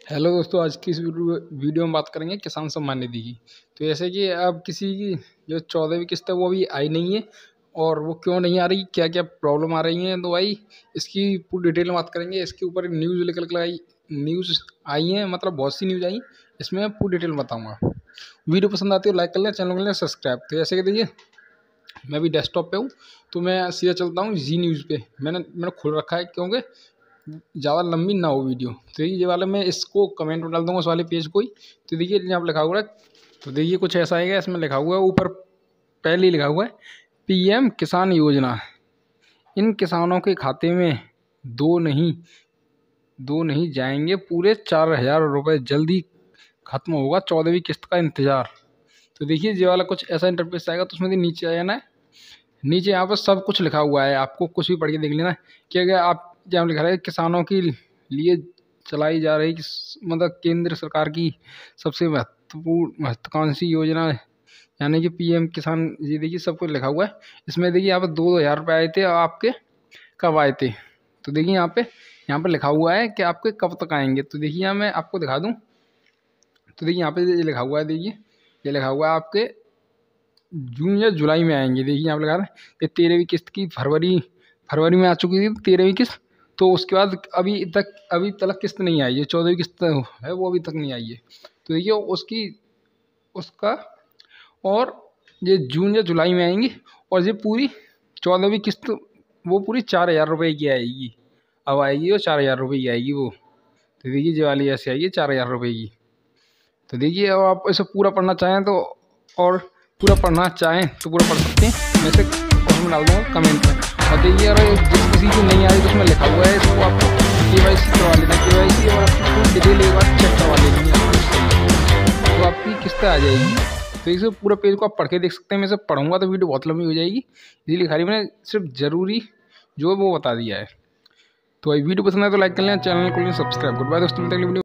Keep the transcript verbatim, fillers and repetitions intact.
Hello दोस्तों, आज की इस वीडियो वीडियो में बात करेंगे किसान सम्मान निधि की। तो जैसे कि अब किसी की जो चौदहवीं किस्त है वो अभी आई नहीं है, और वो क्यों नहीं आ रही, क्या क्या प्रॉब्लम आ रही हैं, तो भाई इसकी पूरी डिटेल में बात करेंगे। इसके ऊपर न्यूज़ निकल कर आई न्यूज़ आई हैं, मतलब बहुत सी न्यूज़ आई, इसमें मैं पूरी डिटेल में बताऊँगा। वीडियो पसंद आती है लाइक कर लें, चैनल कर लें सब्सक्राइब। तो जैसे कि देखिए, मैं अभी डेस्कटॉप पे हूँ, तो मैं सीधा चलता हूँ जी न्यूज़ पे। मैंने मैंने खोल रखा है क्योंकि ज़्यादा लंबी ना हो वीडियो। तो ये वाला मैं इसको कमेंट में डाल दूंगा, उस वाले पेज को ही। तो देखिए यहाँ पर लिखा हुआ है, तो देखिए कुछ ऐसा आएगा, इसमें लिखा हुआ है ऊपर पहले ही लिखा हुआ है पीएम किसान योजना। इन किसानों के खाते में दो नहीं दो नहीं जाएंगे पूरे चार हजार रुपये, जल्दी खत्म होगा चौदहवीं किस्त का इंतजार। तो देखिए ये वाला कुछ ऐसा इंटरफेस आएगा, तो उसमें से नीचे आ जाना है। नीचे यहाँ पर सब कुछ लिखा हुआ है, आपको कुछ भी पढ़ के देख लेना है कि अगर आप जहाँ लिखा है किसानों के लिए चलाई जा रही मतलब केंद्र सरकार की सबसे महत्वपूर्ण महत्वाकांक्षी योजना यानी कि पीएम किसान, ये देखिए सब कुछ लिखा हुआ है। इसमें देखिए यहाँ पर दो हज़ार रुपये आए थे, आपके कब आए थे। तो देखिए यहाँ पे यहाँ पर लिखा हुआ है कि आपके कब तक आएंगे। तो देखिए यहाँ मैं आपको दिखा दूँ, तो देखिए यहाँ पे ये लिखा हुआ है, देखिए ये लिखा हुआ है आपके जून या जुलाई में आएंगे। देखिए यहाँ पर लगा रहा है कि तेरहवीं किस्त की फरवरी फरवरी में आ चुकी थी तेरहवीं किस्त, तो उसके बाद अभी तक अभी तक किस्त नहीं आई है। चौदहवीं किस्त है वो अभी तक नहीं आई है। तो देखिए उसकी उसका और ये जून या जुलाई में आएंगी, और ये पूरी चौदहवीं किस्त वो पूरी चार हज़ार रुपये की आएगी, अब आएगी वो चार हज़ार रुपये की आएगी वो। तो देखिए ये वाली ऐसे आएगी चार हज़ार रुपये की। तो देखिए अब आप इसे पूरा पढ़ना चाहें तो, और पूरा पढ़ना चाहें तो पूरा पढ़ सकते हैं। मैं इसे कमेंट डाल दूँगा कमेंट में। और देखिए अगर जिस किसी को नहीं आ रही तो उसमें लिखा हुआ है, इसको आपको के वाई सी करवा लेना, के वाई सी और आपकी पूरी डिटेल एक बार चेक करवा लेनी है, तो आपकी किस्त आ जाएगी। तो इसे पूरा पेज को आप पढ़ के देख सकते हैं। मैं इसे पढ़ूंगा तो वीडियो बहुत लंबी हो जाएगी, इसीलिए खाली मैंने सिर्फ ज़रूरी जो है वो बता दिया है। तो भाई वीडियो पसंद है तो लाइक कर लें, चैनल को सब्सक्राइब। गुड बाय दोस्तों, मिलते हैं अगली वीडियो।